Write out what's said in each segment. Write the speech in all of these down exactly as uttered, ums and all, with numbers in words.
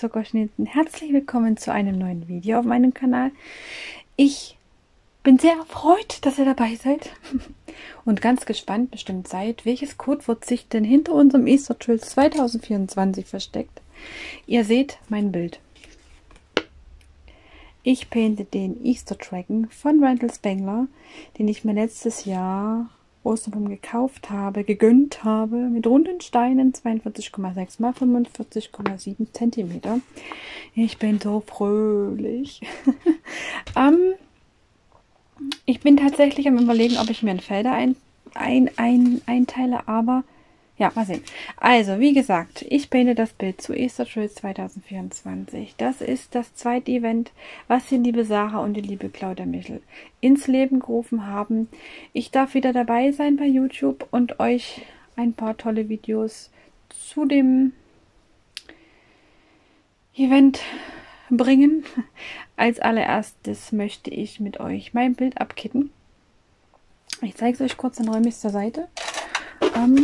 Zuckerschnitten. Herzlich willkommen zu einem neuen Video auf meinem Kanal. Ich bin sehr erfreut, dass ihr dabei seid und ganz gespannt bestimmt seid, welches Codewort sich denn hinter unserem Easter Trills zwanzig vierundzwanzig versteckt. Ihr seht mein Bild. Ich painte den Easter Dragon von Randall Spengler, den ich mir letztes Jahr Ostern gekauft habe, gegönnt habe, mit runden Steinen, zweiundvierzig Komma sechs mal fünfundvierzig Komma sieben Zentimeter. Ich bin so fröhlich. um, ich bin tatsächlich am Überlegen, ob ich mir ein Felder ein, ein, ein, einteile, aber ja, mal sehen. Also, wie gesagt, ich painte das Bild zu Easter Trills zwanzig vierundzwanzig. Das ist das zweite Event, was die liebe Sarah und die liebe Claudia Michel ins Leben gerufen haben. Ich darf wieder dabei sein bei YouTube und euch ein paar tolle Videos zu dem Event bringen. Als allererstes möchte ich mit euch mein Bild abkitten. Ich zeige es euch kurz, dann räume ich es zur Seite. Ähm,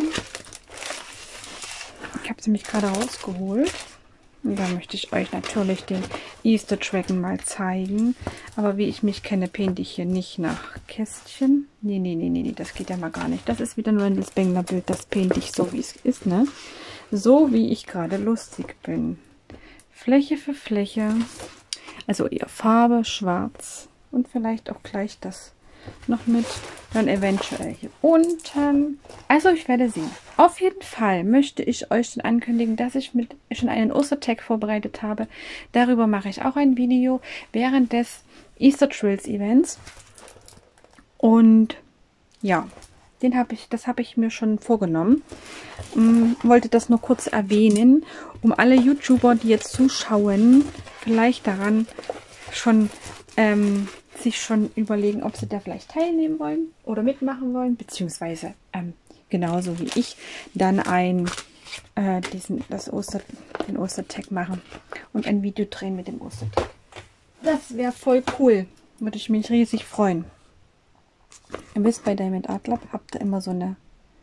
Ich habe sie mich gerade rausgeholt. Und da möchte ich euch natürlich den Easter Dragon mal zeigen. Aber wie ich mich kenne, painte ich hier nicht nach Kästchen. Nee, nee, nee, nee, das geht ja mal gar nicht. Das ist wieder nur ein Randall Spengler Bild. Das painte ich so, wie es ist, ne? So, wie ich gerade lustig bin. Fläche für Fläche. Also eher Farbe, schwarz. Und vielleicht auch gleich das noch mit, dann eventuell hier unten. Also ich werde sehen. Auf jeden Fall möchte ich euch schon ankündigen, dass ich mit schon einen Ostertag vorbereitet habe. Darüber mache ich auch ein Video während des Easter Trills Events. Und ja, den habe ich, das habe ich mir schon vorgenommen. Ähm, wollte das nur kurz erwähnen, um alle YouTuber, die jetzt zuschauen, vielleicht daran schon ähm, sich schon überlegen, ob sie da vielleicht teilnehmen wollen oder mitmachen wollen, beziehungsweise ähm, genauso wie ich dann ein äh, diesen das Oster den Ostertag machen und ein Video drehen mit dem Ostertag. Das wäre voll cool, würde ich mich riesig freuen. Ihr wisst, bei Diamond Art Club habt ihr immer so eine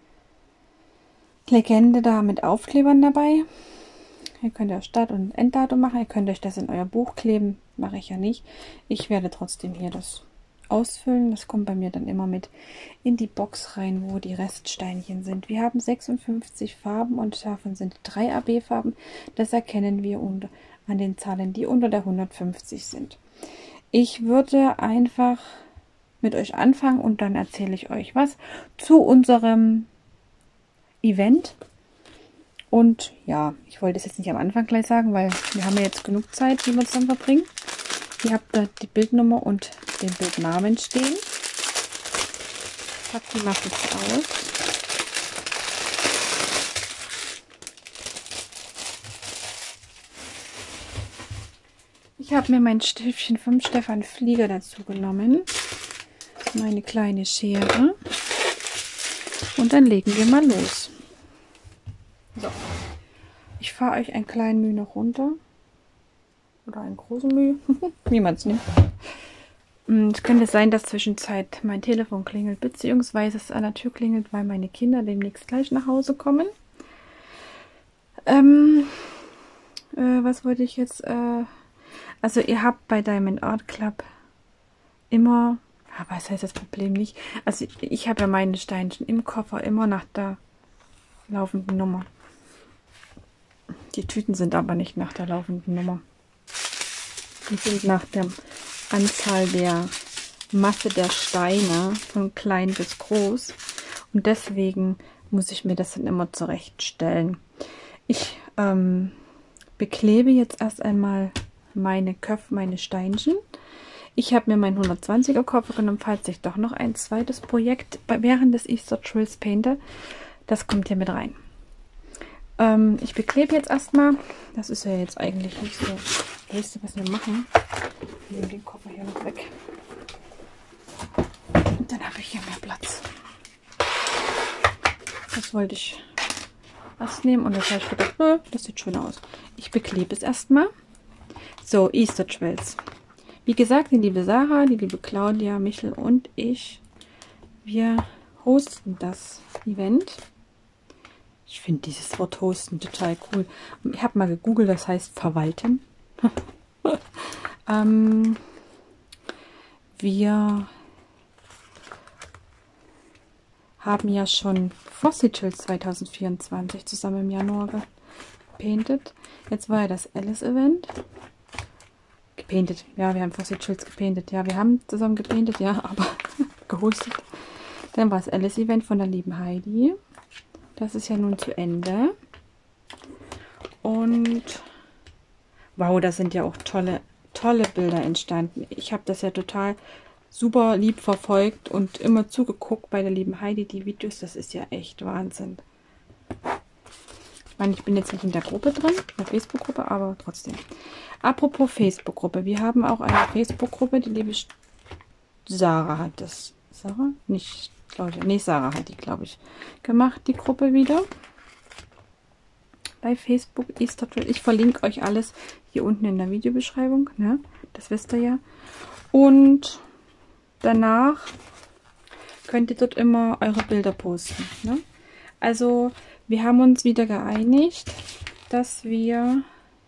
Legende da mit Aufklebern dabei. Ihr könnt ja Start- und Enddatum machen. Ihr könnt euch das in euer Buch kleben. Mache ich ja nicht. Ich werde trotzdem hier das ausfüllen. Das kommt bei mir dann immer mit in die Box rein, wo die Reststeinchen sind. Wir haben sechsundfünfzig Farben und davon sind drei A B-Farben. Das erkennen wir unter, an den Zahlen, die unter der hundertfünfzig sind. Ich würde einfach mit euch anfangen und dann erzähle ich euch was zu unserem Event. Und ja, ich wollte es jetzt nicht am Anfang gleich sagen, weil wir haben ja jetzt genug Zeit, die wir zusammen verbringen. Ihr habt da die Bildnummer und den Bildnamen stehen. Ich packe die mal kurz aus. Ich habe mir mein Stiftchen vom Stefan Flieger dazu genommen. Meine kleine Schere. Und dann legen wir mal los. So. Ich fahre euch einen kleinen Mühe noch runter. Oder einen großen Mühe. Wie man es nimmt. Es könnte sein, dass zwischenzeit mein Telefon klingelt, beziehungsweise es an der Tür klingelt, weil meine Kinder demnächst gleich nach Hause kommen. Ähm, äh, was wollte ich jetzt? Äh, also ihr habt bei Diamond Art Club immer, aber was heißt das Problem nicht? Also ich habe ja meine Steinchen im Koffer immer nach der laufenden Nummer. Die Tüten sind aber nicht nach der laufenden Nummer. Die sind nach der Anzahl der Masse der Steine, von klein bis groß. Und deswegen muss ich mir das dann immer zurechtstellen. Ich ähm, beklebe jetzt erst einmal meine Köpfe, meine Steinchen. Ich habe mir meinen hundertzwanziger Koffer genommen, falls ich doch noch ein zweites Projekt während des Easter Trills painte. Das kommt hier mit rein. Ähm, ich beklebe jetzt erstmal. Das ist ja jetzt eigentlich nicht so das Nächste, was wir machen. Ich nehme den Koffer hier noch weg. Und dann habe ich hier mehr Platz. Das wollte ich erst nehmen und das habe ich gedacht, nö, das sieht schön aus. Ich beklebe es erstmal. So, Easter Trills. Wie gesagt, die liebe Sarah, die liebe Claudia, Michel und ich, wir hosten das Event. Ich finde dieses Wort hosten total cool. Ich habe mal gegoogelt, das heißt verwalten. ähm, wir haben ja schon Fossituals zwanzig vierundzwanzig zusammen im Januar gepainted. Jetzt war ja das Alice-Event. Gepainted. Ja, wir haben Fossituals gepainted. Ja, wir haben zusammen gepainted, ja, aber gehostet. Dann war das Alice-Event von der lieben Heidi. Das ist ja nun zu Ende. Und wow, da sind ja auch tolle, tolle Bilder entstanden. Ich habe das ja total super lieb verfolgt und immer zugeguckt bei der lieben Heidi, die Videos. Das ist ja echt Wahnsinn. Ich meine, ich bin jetzt nicht in der Gruppe drin, in der Facebook-Gruppe, aber trotzdem. Apropos Facebook-Gruppe. Wir haben auch eine Facebook-Gruppe, die liebe Sarah hat das. Sarah? Nicht, glaube ich. Nee, Sarah hat die, glaube ich, gemacht, die Gruppe wieder. Bei Facebook Easter Trail. Ich verlinke euch alles hier unten in der Videobeschreibung. Ne? Das wisst ihr ja. Und danach könnt ihr dort immer eure Bilder posten. Ne? Also wir haben uns wieder geeinigt, dass wir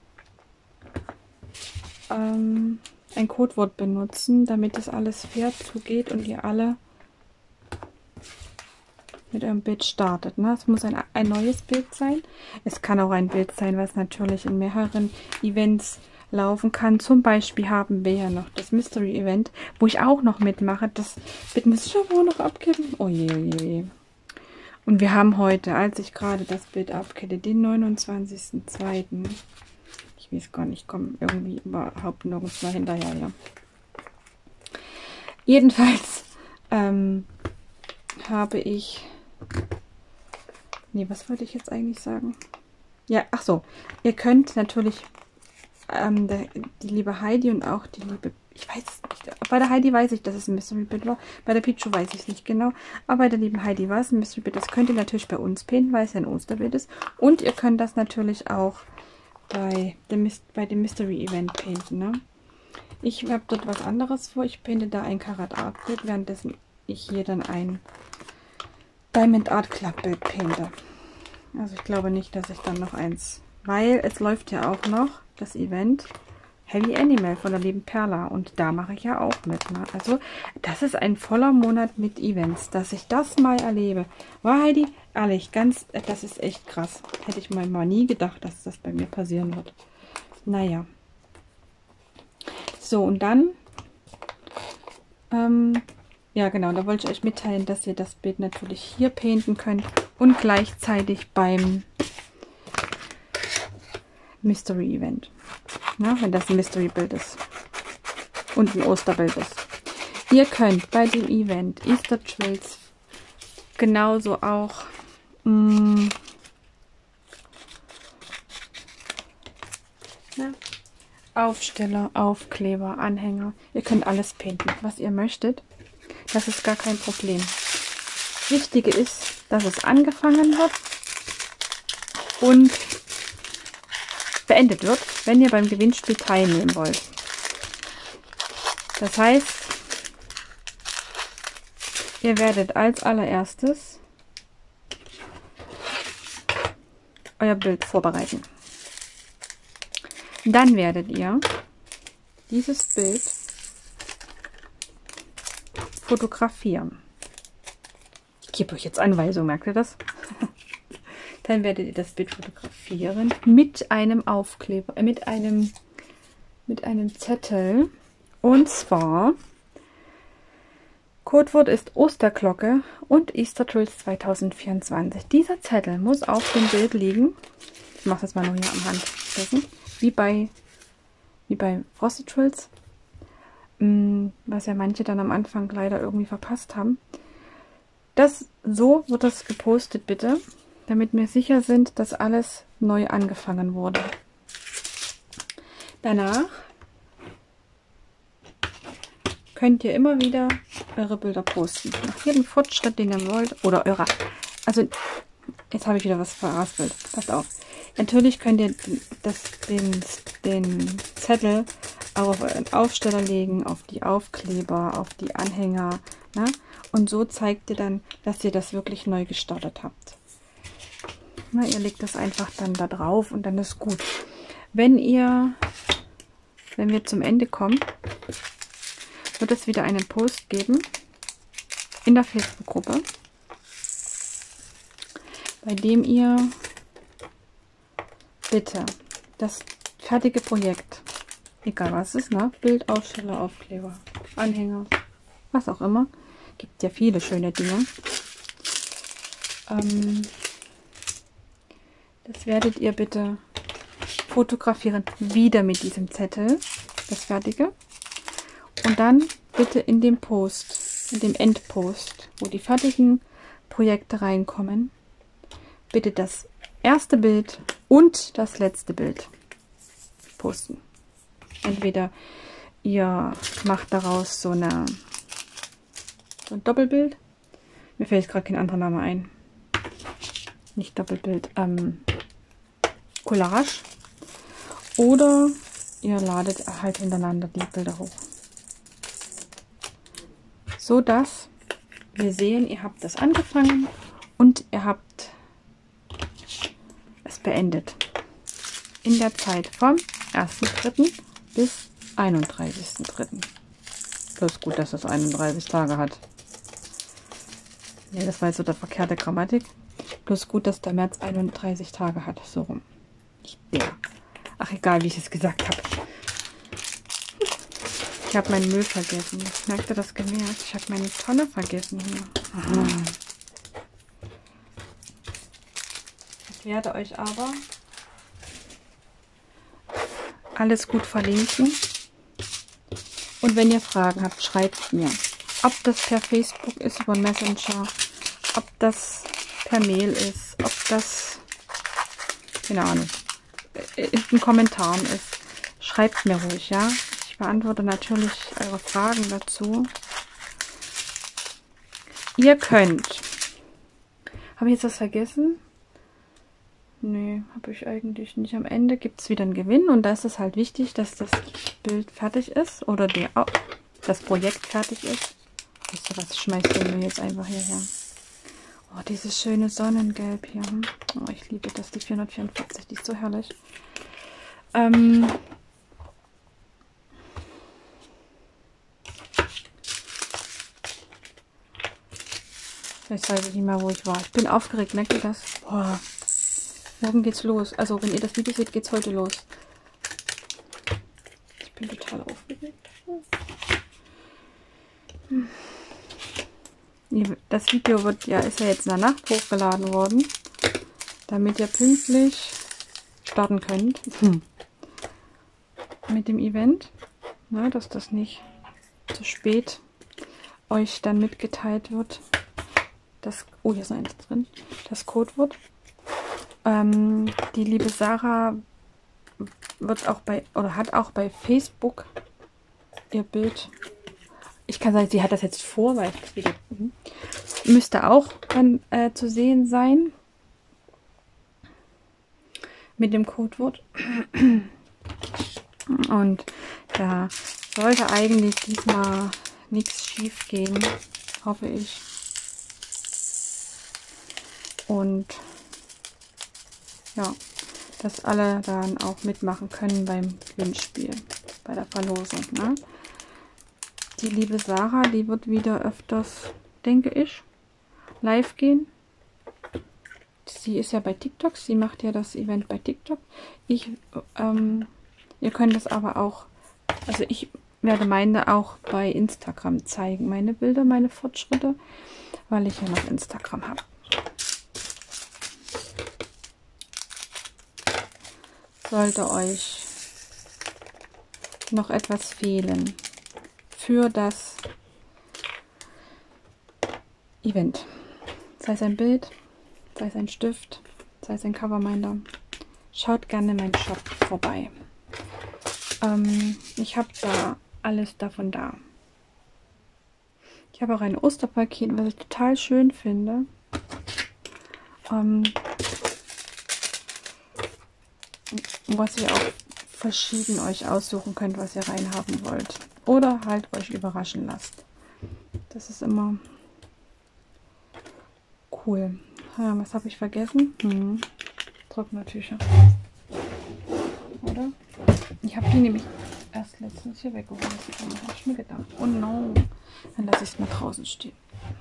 ähm, ein Codewort benutzen, damit das alles fair zugeht und ihr alle mit eurem Bild startet. Ne? Es muss ein, ein neues Bild sein. Es kann auch ein Bild sein, was natürlich in mehreren Events laufen kann. Zum Beispiel haben wir ja noch das Mystery Event, wo ich auch noch mitmache. Das Bild muss ich aber auch noch abgeben. Oh je, oh je, oh je. Und wir haben heute, als ich gerade das Bild abkette, den neunundzwanzigsten zweiten Ich weiß gar nicht, ich komme irgendwie überhaupt nirgends mal hinterher. Ja. Jedenfalls ähm, habe ich... Nee, was wollte ich jetzt eigentlich sagen? Ja, ach so. Ihr könnt natürlich ähm, der, die liebe Heidi und auch die liebe... Ich weiß es nicht. Bei der Heidi weiß ich, dass es ein Mystery-Bild war. Bei der Pichu weiß ich es nicht genau. Aber bei der lieben Heidi war es ein Mystery-Bild. Das könnt ihr natürlich bei uns painten, weil es ja ein Osterbild ist. Und ihr könnt das natürlich auch bei dem, bei dem Mystery-Event painten. Ne? Ich habe dort was anderes vor. Ich painte da ein Karat Art Bild, währenddessen ich hier dann ein Diamond Art Club Bild painte. Also ich glaube nicht, dass ich dann noch eins... Weil es läuft ja auch noch das Event Heavy Animal von der lieben Perla. Und da mache ich ja auch mit. Ne? Also das ist ein voller Monat mit Events. Dass ich das mal erlebe. War Heidi? Ehrlich, ganz, das ist echt krass. Hätte ich mal, mal nie gedacht, dass das bei mir passieren wird. Naja. So, und dann... Ähm, ja, genau, da wollte ich euch mitteilen, dass ihr das Bild natürlich hier painten könnt. Und gleichzeitig beim Mystery Event. Na, wenn das ein Mystery-Bild ist. Und ein Osterbild ist. Ihr könnt bei dem Event Easter Trails genauso auch mh, na, Aufsteller, Aufkleber, Anhänger. Ihr könnt alles painten, was ihr möchtet. Das ist gar kein Problem. Wichtige ist, dass es angefangen wird und beendet wird, wenn ihr beim Gewinnspiel teilnehmen wollt. Das heißt, ihr werdet als allererstes euer Bild vorbereiten. Dann werdet ihr dieses Bild fotografieren. Ich gebe euch jetzt Anweisungen, merkt ihr das? Dann werdet ihr das Bild fotografieren mit einem Aufkleber, äh, mit einem mit einem Zettel. Und zwar Codewort ist Osterglocke und Easter Trails zwanzig vierundzwanzig. Dieser Zettel muss auf dem Bild liegen. Ich mache das mal nur hier am Handflächen. Wie bei wie bei Fossituals. Was ja manche dann am Anfang leider irgendwie verpasst haben. Das, so wird das gepostet, bitte, damit wir sicher sind, dass alles neu angefangen wurde. Danach könnt ihr immer wieder eure Bilder posten. Nach jedem Fortschritt, den ihr wollt, oder eure, also jetzt habe ich wieder was verraspelt. Passt auf. Natürlich könnt ihr das, den, den Zettel auch auf euren Aufsteller legen, auf die Aufkleber, auf die Anhänger. Ne? Und so zeigt ihr dann, dass ihr das wirklich neu gestartet habt. Na, ihr legt das einfach dann da drauf und dann ist gut. Wenn ihr, wenn wir zum Ende kommen, wird es wieder einen Post geben in der Facebook-Gruppe, bei dem ihr bitte das fertige Projekt, egal was es ist, ne? Bild, Aufsteller, Aufkleber, Anhänger, was auch immer, gibt ja viele schöne Dinge. Ähm, das werdet ihr bitte fotografieren, wieder mit diesem Zettel, das fertige. Und dann bitte in dem Post, in dem Endpost, wo die fertigen Projekte reinkommen, bitte das erste Bild und das letzte Bild posten. Entweder ihr macht daraus so, eine, so ein Doppelbild. Mir fällt gerade kein anderer Name ein. Nicht Doppelbild, ähm, Collage. Oder ihr ladet halt hintereinander die Bilder hoch. So dass wir sehen, ihr habt das angefangen und ihr habt es beendet. In der Zeit vom ersten dritten bis einunddreißigsten dritten Das ist gut, dass es einunddreißig Tage hat. Ne, das war jetzt so der verkehrte Grammatik. Bloß gut, dass der März einunddreißig Tage hat. So rum. Nicht der. Ach, egal, wie ich es gesagt habe. Ich habe meinen Müll vergessen. Merkt ihr das gemerkt? Ich habe meine Tonne vergessen hier. Aha. Ich werde euch aber alles gut verlinken. Und wenn ihr Fragen habt, schreibt mir. Ob das per Facebook ist, über Messenger, ob das per Mail ist, ob das, keine Ahnung, in den Kommentaren ist. Schreibt mir ruhig, ja. Ich beantworte natürlich eure Fragen dazu. Ihr könnt. Habe ich jetzt was vergessen? Nee, habe ich eigentlich nicht. Am Ende gibt es wieder einen Gewinn und da ist es halt wichtig, dass das Bild fertig ist oder der, oh, das Projekt fertig ist. Wisst ihr was, schmeißt ihr mir jetzt einfach hierher. Oh, dieses schöne Sonnengelb hier. Oh, ich liebe das, die vierhundertvierundvierzig, die ist so herrlich. Ähm... Jetzt weiß ich nicht mehr, wo ich war. Ich bin aufgeregt, merkt ihr das? Boah. Morgen geht's los. Also, wenn ihr das Video seht, geht's heute los. Ich bin total aufgeregt. Hm. Das Video wird ja, ist ja jetzt in der Nacht hochgeladen worden, damit ihr pünktlich starten könnt. Hm. Mit dem Event. Na, dass das nicht zu spät euch dann mitgeteilt wird. Das, oh, hier ist noch eins drin. Das Codewort. Ähm, die liebe Sarah wird auch bei, oder hat auch bei Facebook ihr Bild. Ich kann sagen, sie hat das jetzt vor, weil das Video mhm. müsste auch dann äh, zu sehen sein. Mit dem Codewort. Und da sollte eigentlich diesmal nichts schief gehen, hoffe ich. Und ja, dass alle dann auch mitmachen können beim Gewinnspiel, bei der Verlosung. Ne? Die liebe Sarah, die wird wieder öfters, denke ich, live gehen. Sie ist ja bei TikTok, sie macht ja das Event bei TikTok. Ich, ähm, ihr könnt das aber auch, also ich werde meine auch bei Instagram zeigen, meine Bilder, meine Fortschritte, weil ich ja noch Instagram habe. Sollte euch noch etwas fehlen für das Event, sei es ein Bild, sei es ein Stift, sei es ein Coverminder, schaut gerne in meinen Shop vorbei. Ähm, ich habe da alles davon da. Ich habe auch ein Osterpaket, was ich total schön finde. Ähm, was ihr auch verschieden euch aussuchen könnt, was ihr reinhaben wollt. Oder halt euch überraschen lasst. Das ist immer cool. Ja, was habe ich vergessen? Hm. Trocknertücher. Oder? Ich habe die nämlich erst letztens hier weggeholt. Da habe ich mir gedacht, oh no, dann lasse ich es mal draußen stehen.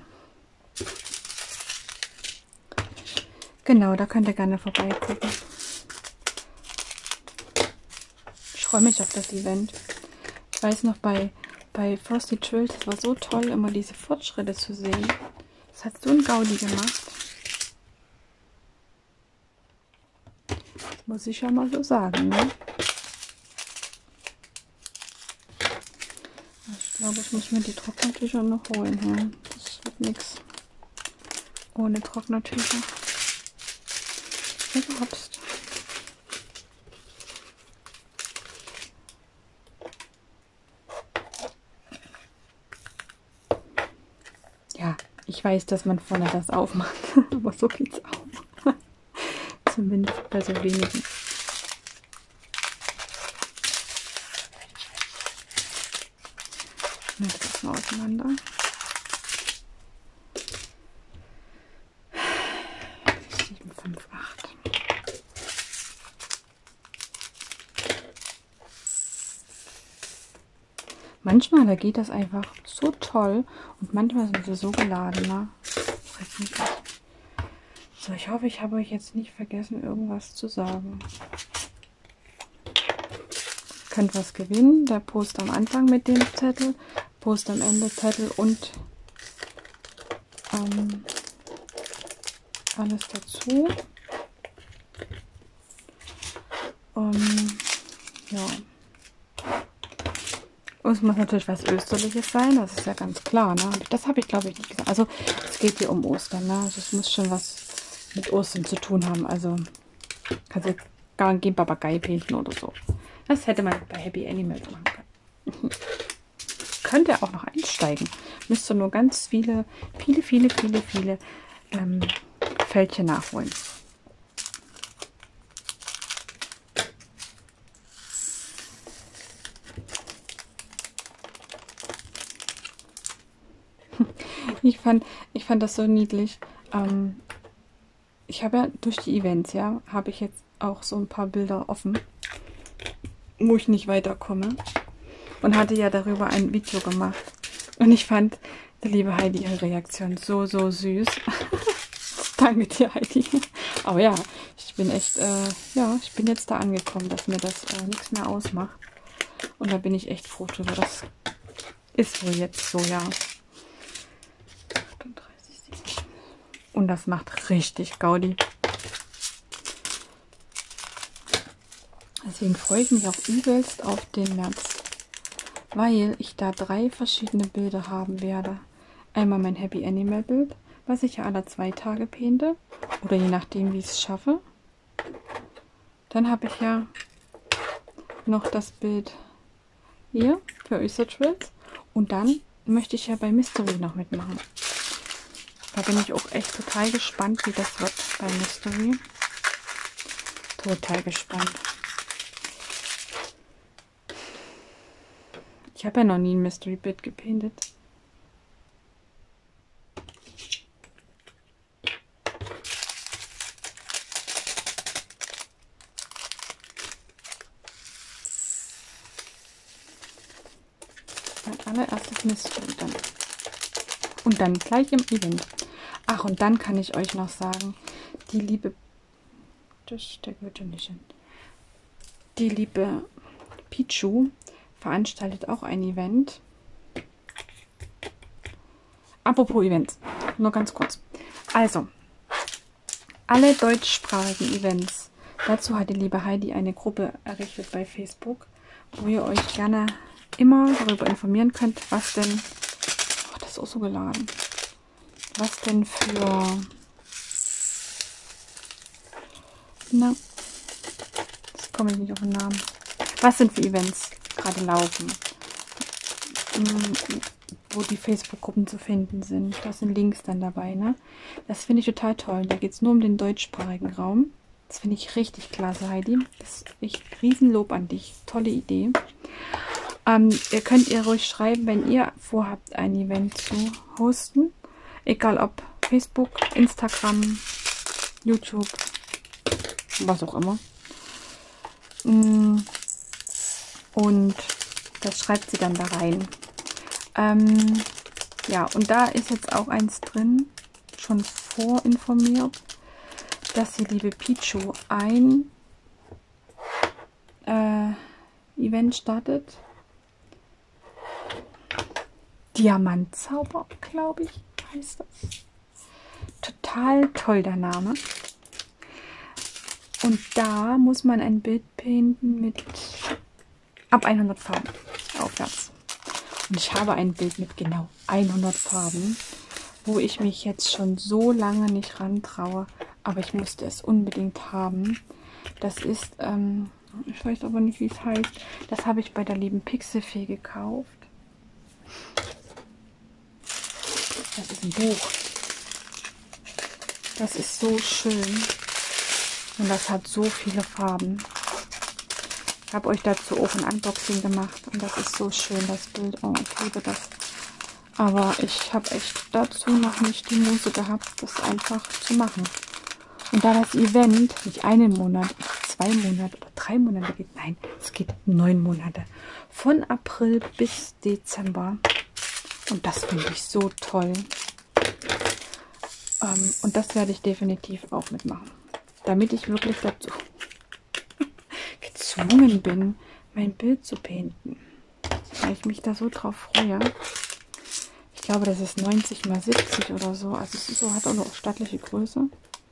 Genau, da könnt ihr gerne vorbeigucken. Ich freue mich auf das Event. Ich weiß noch, bei, bei Frosty Trills, es war so toll, immer diese Fortschritte zu sehen. Das hat so ein Gaudi gemacht. Das muss ich ja mal so sagen, ne? Ich glaube, ich muss mir die Trocknertücher noch holen. Ja. Das wird nichts ohne Trocknertücher. Überhaupt. Ja, ich weiß, dass man vorne das aufmacht, aber so geht's auch. Zumindest bei so wenigen. Ich nehme das mal auseinander. sieben, fünf, acht. Manchmal, da geht das einfach so toll und manchmal sind sie so geladen, ne? So, ich hoffe, ich habe euch jetzt nicht vergessen, irgendwas zu sagen. Ihr könnt was gewinnen. Der Post am Anfang mit dem Zettel, Post am Ende Zettel und ähm, alles dazu. Ähm, ja. Und es muss natürlich was Österliches sein, das ist ja ganz klar. Ne? Das habe ich, glaube ich, nicht gesagt. Also es geht hier um Ostern. Ne? Also es muss schon was mit Ostern zu tun haben. Also kannst du gar kein Papagei painten oder so. Das hätte man bei Happy Animals machen können. Könnt ihr auch noch einsteigen. Müsst ihr nur ganz viele, viele, viele, viele, viele ähm, Fältchen nachholen. Ich fand, ich fand das so niedlich. Ähm, ich habe ja durch die Events, ja, habe ich jetzt auch so ein paar Bilder offen, wo ich nicht weiterkomme. Und hatte ja darüber ein Video gemacht. Und ich fand, die liebe Heidi, ihre Reaktion so, so süß. Danke dir, Heidi. Aber ja, ich bin echt, äh, ja, ich bin jetzt da angekommen, dass mir das äh, nichts mehr ausmacht. Und da bin ich echt froh drüber. Das ist wohl jetzt so, ja. Und das macht richtig Gaudi. Deswegen freue ich mich auch übelst auf den März, weil ich da drei verschiedene Bilder haben werde. Einmal mein Happy Animal Bild, was ich ja alle zwei Tage painte oder je nachdem, wie ich es schaffe. Dann habe ich ja noch das Bild hier für Oystertrills und dann möchte ich ja bei Mystery noch mitmachen. Da bin ich auch echt total gespannt, wie das wird bei Mystery. Total gespannt. Ich habe ja noch nie ein Mystery Bild gepaintet. Mein allererstes Mystery dann. Und dann gleich im Event. Ach, und dann kann ich euch noch sagen, die liebe, das der gehört ja nicht hin. Die liebe Pichu veranstaltet auch ein Event. Apropos Events, nur ganz kurz. Also, alle deutschsprachigen Events. Dazu hat die liebe Heidi eine Gruppe errichtet bei Facebook, wo ihr euch gerne immer darüber informieren könnt, was denn, oh, das ist auch so geladen, was denn für, na, jetzt komme ich nicht auf den Namen, was denn für Events gerade laufen, wo die Facebook-Gruppen zu finden sind. Da sind Links dann dabei, ne? Das finde ich total toll. Da geht es nur um den deutschsprachigen Raum. Das finde ich richtig klasse, Heidi. Das ist echt Riesenlob an dich. Tolle Idee. Ähm, ihr könnt ihr ruhig schreiben, wenn ihr vorhabt, ein Event zu hosten. Egal ob Facebook, Instagram, YouTube, was auch immer. Und das schreibt sie dann da rein. Ähm, ja, und da ist jetzt auch eins drin, schon vorinformiert, dass die liebe Pichu ein äh, Event startet. Diamantzauber, glaube ich, heißt das. Total toll der Name. Und da muss man ein Bild painten mit ab hundert Farben aufwärts. Und ich habe ein Bild mit genau hundert Farben, wo ich mich jetzt schon so lange nicht rantraue. Aber ich musste es unbedingt haben. Das ist, ähm, ich weiß aber nicht, wie es heißt. Das habe ich bei der lieben Pixelfee gekauft. Das ist ein Buch. Das ist so schön. Und das hat so viele Farben. Ich habe euch dazu auch ein Unboxing gemacht. Und das ist so schön, das Bild. Oh, ich liebe das. Aber ich habe echt dazu noch nicht die Muße gehabt, das einfach zu machen. Und da das Event nicht einen Monat, zwei Monate oder drei Monate geht, nein, es geht neun Monate. Von April bis Dezember. Und das finde ich so toll. Ähm, und das werde ich definitiv auch mitmachen. Damit ich wirklich dazu gezwungen bin, mein Bild zu painten. Weil ich mich da so drauf freue. Ich glaube, das ist neunzig mal siebzig oder so. Also es ist so, hat auch eine stattliche Größe.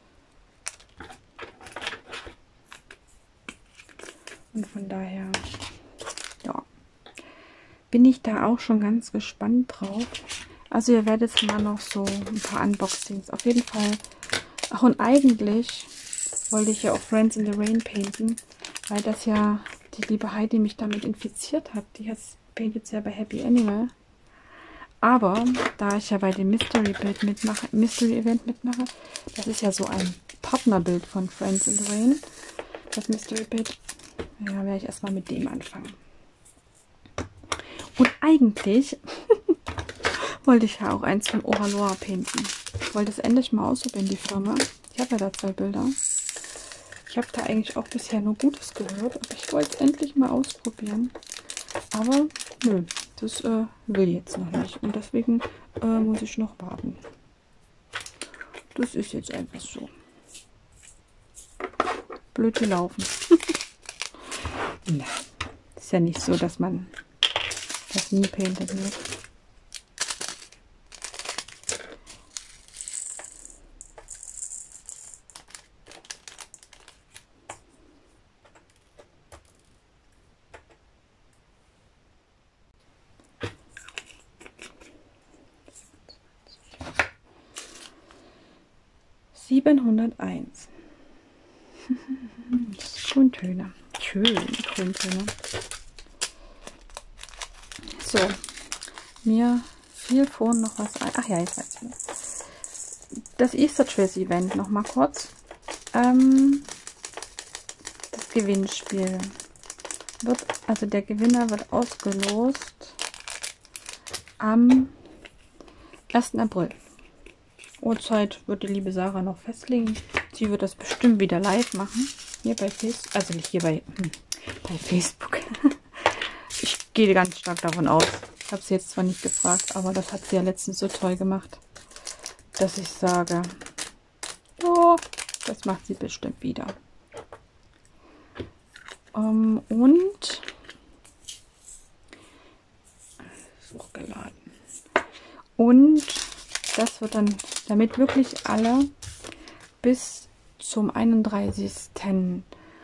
Und von daher, ja, bin ich da auch schon ganz gespannt drauf. Also ihr werdet mal noch so ein paar Unboxings. Auf jeden Fall. Ach, und eigentlich wollte ich ja auch Friends in the Rain painten, weil das ja die liebe Heidi mich damit infiziert hat. Die hat paintet ja bei Happy Animal. Aber da ich ja bei dem Mystery Bild mitmache, Mystery Event mitmache, das ist ja so ein Partnerbild von Friends in the Rain. Das Mystery Bild, ja, werde ich erstmal mit dem anfangen. Und eigentlich wollte ich ja auch eins von Oraloa painten. Ich wollte es endlich mal ausprobieren, die Firma. Ich habe ja da zwei Bilder. Ich habe da eigentlich auch bisher nur Gutes gehört, aber ich wollte es endlich mal ausprobieren. Aber nö, das äh, will jetzt noch nicht. Und deswegen äh, muss ich noch warten. Das ist jetzt einfach so. Blöd gelaufen. Na, ist ja nicht so, dass man das nie paintet wird. siebenhunderteins. Grüntöne. Schön, Grüntöne. So, mir fiel vorhin noch was ein. Ach ja, ich weiß nicht. Das Easter Trace Event noch mal kurz. Ähm, das Gewinnspiel wird, also der Gewinner wird ausgelost am ersten April. Uhrzeit wird die liebe Sarah noch festlegen. Sie wird das bestimmt wieder live machen. Hier bei Facebook, also nicht hier bei, hm, bei Facebook. Ich gehe ganz stark davon aus. Ich habe sie jetzt zwar nicht gefragt, aber das hat sie ja letztens so toll gemacht, dass ich sage, oh, das macht sie bestimmt wieder. Um, und hochgeladen. Und das wird dann, damit wirklich alle bis zum einunddreißigsten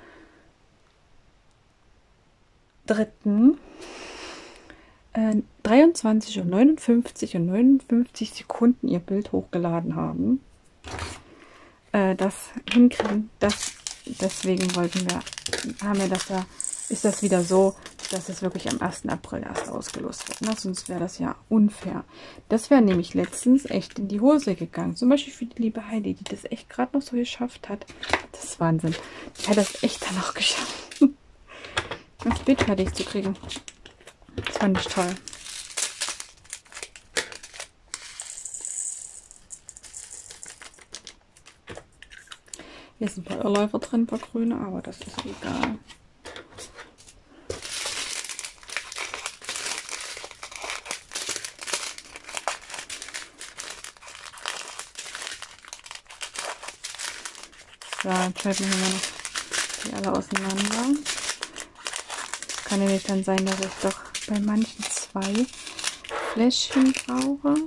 dritten äh, dreiundzwanzig Uhr neunundfünfzig und neunundfünfzig Sekunden ihr Bild hochgeladen haben. Äh, das hinkriegen, das deswegen wollten wir, haben wir das ja, ist das wieder so, dass es wirklich am ersten April erst ausgelost wird. Ne? Sonst wäre das ja unfair. Das wäre nämlich letztens echt in die Hose gegangen. Zum Beispiel für die liebe Heidi, die das echt gerade noch so geschafft hat. Das ist Wahnsinn. Die hat das echt dann auch geschafft, das Bild fertig zu kriegen. Das fand ich toll. Hier sind ein paar Irrläufer drin, ein paar grüne, aber das ist egal. So, jetzt schalten wir noch die alle auseinander. Kann nämlich dann sein, dass ich doch bei manchen zwei Fläschchen brauche.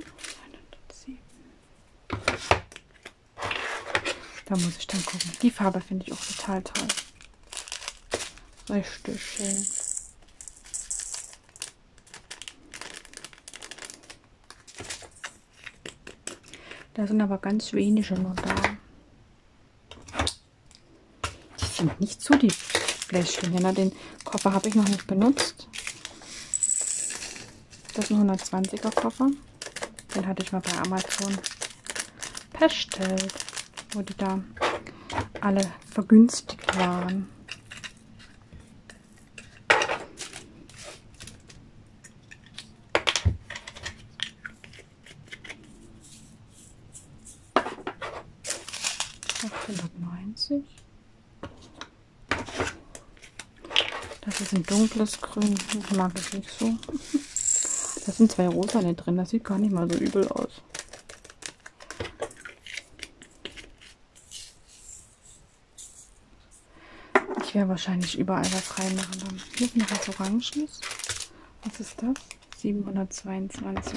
Da muss ich dann gucken. Die Farbe finde ich auch total toll. Richtig schön. Da sind aber ganz wenige noch da. Die sind nicht zu, die Fläschchen. Ja, den Koffer habe ich noch nicht benutzt. Das ist ein hundertzwanziger Koffer. Den hatte ich mal bei Amazon bestellt, wo die da alle vergünstigt waren. achthundertneunzig. Das ist ein dunkles Grün. Das mag ich nicht so. Da sind zwei Rosane drin. Das sieht gar nicht mal so übel aus. Ich werde wahrscheinlich überall was reinmachen dann. Hier ist noch was Oranges. Was ist das? siebenhundertzweiundzwanzig.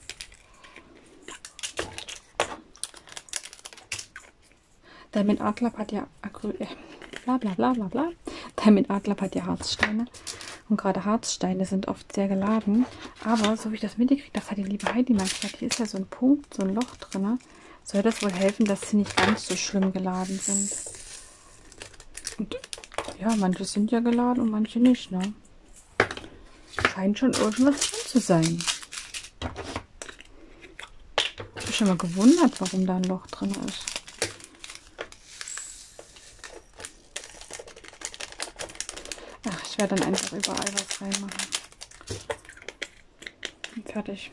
Diamond Art Club hat ja Acryl, äh, bla bla bla bla bla. Diamond Art Club hat ja Harzsteine. Und gerade Harzsteine sind oft sehr geladen. Aber so wie ich das mitgekriegt, das hat die liebe Heidi mal gesagt, hier ist ja so ein Punkt, so ein Loch drin. Soll das wohl helfen, dass sie nicht ganz so schlimm geladen sind. Und ja, manche sind ja geladen und manche nicht, ne? Scheint schon irgendwas drin zu sein. Ich habe mich schon mal gewundert, warum da ein Loch drin ist. Ach, ich werde dann einfach überall was reinmachen. Und fertig.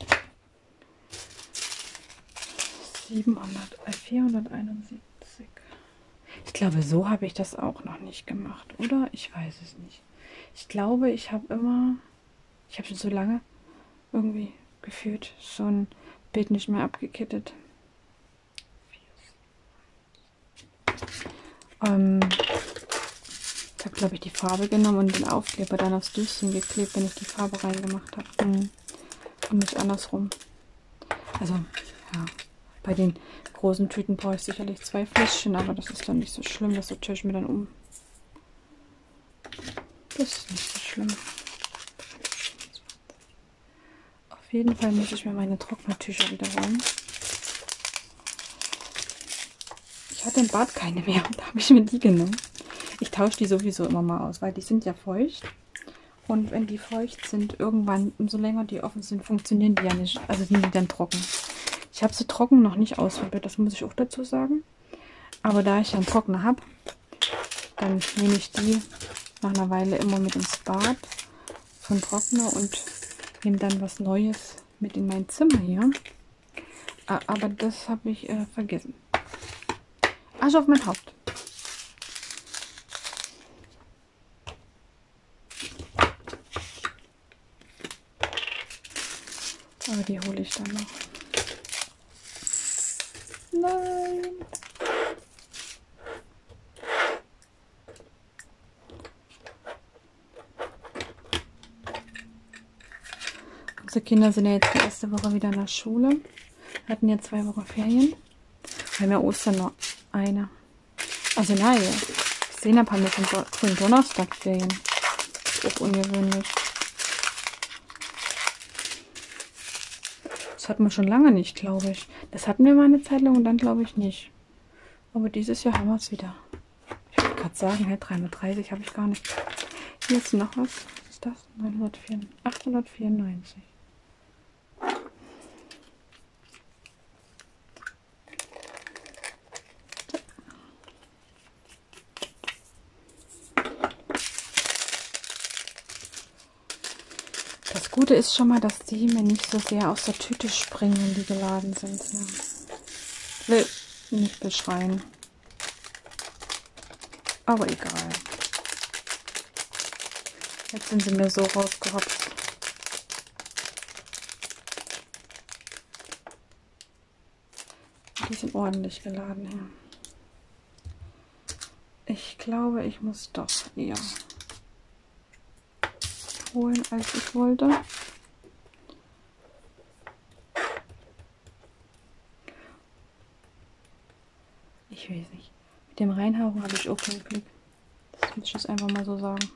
siebenhundert, äh, vierhunderteinundsiebzig. Ich glaube, so habe ich das auch noch nicht gemacht, oder? Ich weiß es nicht. Ich glaube, ich habe immer, ich habe schon so lange irgendwie gefühlt so ein Bild nicht mehr abgekittet. Ähm, ich habe, glaube ich, die Farbe genommen und den Aufkleber dann aufs Döschen geklebt, wenn ich die Farbe reingemacht habe. Hm. Und nicht andersrum. Also, ja, bei den großen Tüten brauche ich sicherlich zwei Fläschchen, aber das ist dann nicht so schlimm. Das sortiere ich mir dann um. Das ist nicht so schlimm. Auf jeden Fall muss ich mir meine Trocknertücher wieder holen. Ich hatte im Bad keine mehr, da habe ich mir die genommen. Ich tausche die sowieso immer mal aus, weil die sind ja feucht. Und wenn die feucht sind, irgendwann, umso länger die offen sind, funktionieren die ja nicht. Also sind die dann trocken. Ich habe sie trocken noch nicht ausprobiert, das muss ich auch dazu sagen. Aber da ich ja einen Trockner habe, dann nehme ich die nach einer Weile immer mit ins Bad vom Trockner und nehme dann was Neues mit in mein Zimmer hier. Aber das habe ich äh, vergessen. Asche auf mein Haupt. Aber die hole ich dann noch. Nein. Unsere Kinder sind ja jetzt die erste Woche wieder in der Schule. Wir hatten ja zwei Wochen Ferien. Wir haben ja Ostern noch eine. Also nein, ich sehe ein paar mit dem Donnerstag Ferien. Das ist auch ungewöhnlich. Das hatten wir schon lange nicht, glaube ich. Das hatten wir mal eine Zeit lang und dann glaube ich nicht. Aber dieses Jahr haben wir es wieder. Ich wollte gerade sagen, hey, dreihundertdreißig habe ich gar nicht. Hier ist noch was. Was ist das? achthundertvierundneunzig. Das Gute ist schon mal, dass die mir nicht so sehr aus der Tüte springen, wenn die geladen sind. Ja. Will nicht beschreien. Aber egal. Jetzt sind sie mir so rausgehopst. Die sind ordentlich geladen hier. Ich glaube, ich muss doch eher holen, als ich wollte. Ich weiß nicht. Mit dem Reinhauen habe ich auch keinen Glück. Das muss ich jetzt einfach mal so sagen.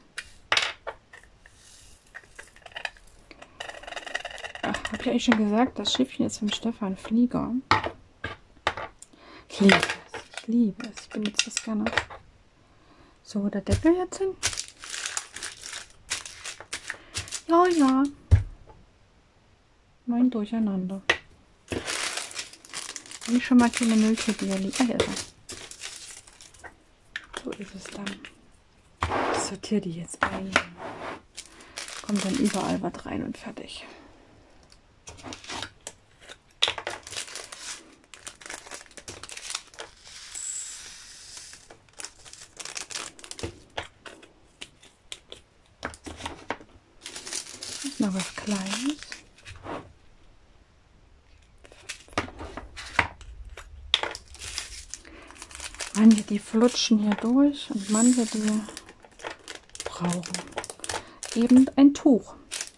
Habe ich eigentlich schon gesagt, das Schiffchen ist von Stefan Flieger. Ich liebe es. Ich liebe es. Ich benutze das gerne. So, wo der Deckel jetzt hin? Ja, ja. Mein Durcheinander. Wenn ich schon mal keine Mülltüte hier liegt. Ah, hier ist er. So ist es dann. Ich sortiere die jetzt ein. Kommt dann überall was rein und fertig. Noch was Kleines. Manche, die flutschen hier durch und manche, die brauchen eben ein Tuch.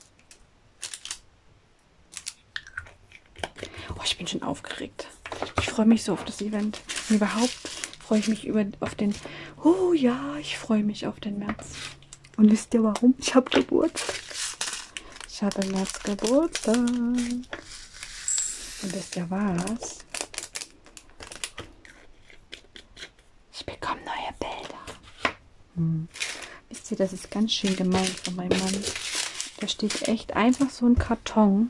Oh, ich bin schon aufgeregt. Ich freue mich so auf das Event. Und überhaupt freue ich mich über, auf den... Oh ja, ich freue mich auf den März. Und wisst ihr warum? Ich habe Geburtstag. Ich habe im März Geburtstag. Und wisst ihr was? Ich bekomme neue Bilder. Hm. Wisst ihr, das ist ganz schön gemein von meinem Mann. Da steht echt einfach so ein Karton.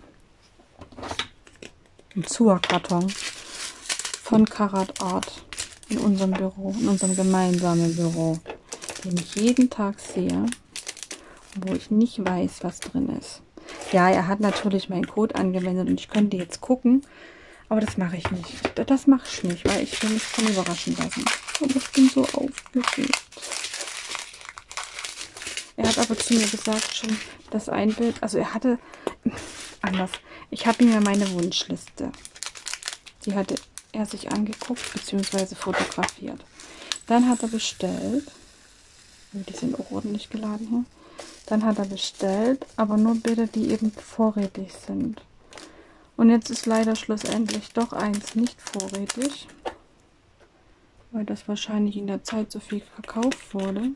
Ein Zuerkarton von Karat Art in unserem Büro, in unserem gemeinsamen Büro, den ich jeden Tag sehe, wo ich nicht weiß, was drin ist. Ja, er hat natürlich meinen Code angewendet und ich könnte jetzt gucken, aber das mache ich nicht. Das mache ich nicht, weil ich will mich von überraschen lassen. Aber ich bin so aufgeregt. Er hat aber zu mir gesagt schon, dass ein Bild, also er hatte, anders, ich habe ihm ja meine Wunschliste, die hatte er sich angeguckt bzw. fotografiert. Dann hat er bestellt, die sind auch ordentlich geladen hier. Dann hat er bestellt, aber nur Bilder, die eben vorrätig sind. Und jetzt ist leider schlussendlich doch eins nicht vorrätig, weil das wahrscheinlich in der Zeit so viel verkauft wurde,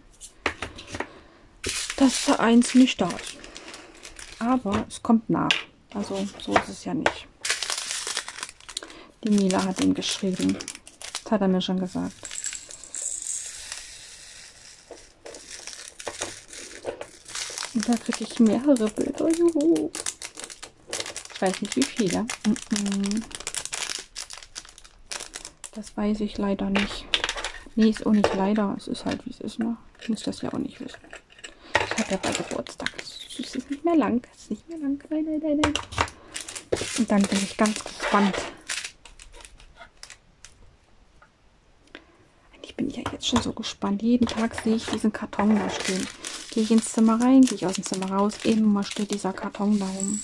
dass da eins nicht da ist. Aber es kommt nach. Also so ist es ja nicht. Die Mila hat ihm geschrieben. Das hat er mir schon gesagt. Und da kriege ich mehrere Bilder. Juhu. Ich weiß nicht wie viele. Das weiß ich leider nicht. Nee, ist auch nicht leider. Es ist halt wie es ist. Ne? Ich muss das ja auch nicht wissen. Ich habe ja bald Geburtstag. Es ist nicht mehr lang. Es ist nicht mehr lang. Nein, nein, nein, nein. Und dann bin ich ganz gespannt. Eigentlich bin ich ja jetzt schon so gespannt. Jeden Tag sehe ich diesen Karton da stehen. Gehe ich ins Zimmer rein, gehe ich aus dem Zimmer raus. Immer steht dieser Karton da rum.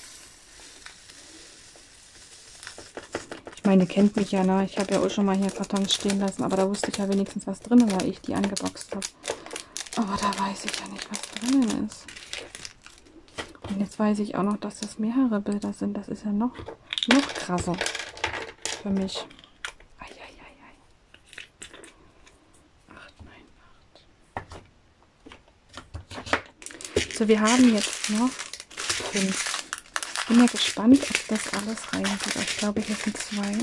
Ich meine, ihr kennt mich ja, ne? Ich habe ja auch schon mal hier Kartons stehen lassen. Aber da wusste ich ja wenigstens, was drin war, weil ich die angeboxt habe. Aber da weiß ich ja nicht, was drin ist. Und jetzt weiß ich auch noch, dass das mehrere Bilder sind. Das ist ja noch, noch krasser für mich. Ei, ei, ei, ei. acht, neun, acht. So, wir haben jetzt noch fünf. Ich bin ja gespannt, ob das alles reingeht. Ich glaube, hier sind zwei.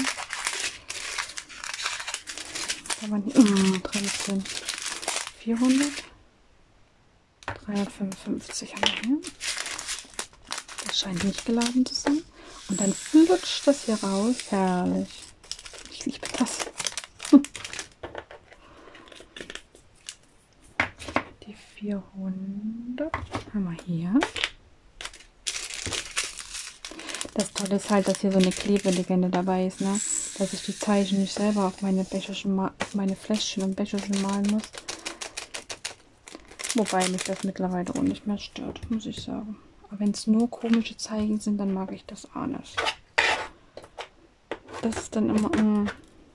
Da waren die, oh, dreizehn. vierhundert. dreihundertfünfundfünfzig haben wir hier. Das scheint nicht geladen zu sein. Und dann flutscht das hier raus. Herrlich. Ich liebe das. Die vierhundert haben wir hier. Das Tolle ist halt, dass hier so eine Klebelegende dabei ist, ne? Dass ich die Zeichen nicht selber auf meine Becherchen, auf meine Fläschchen und Becherchen malen muss. Wobei mich das mittlerweile auch nicht mehr stört, muss ich sagen. Aber wenn es nur komische Zeichen sind, dann mag ich das auch nicht. Das ist dann immer mh,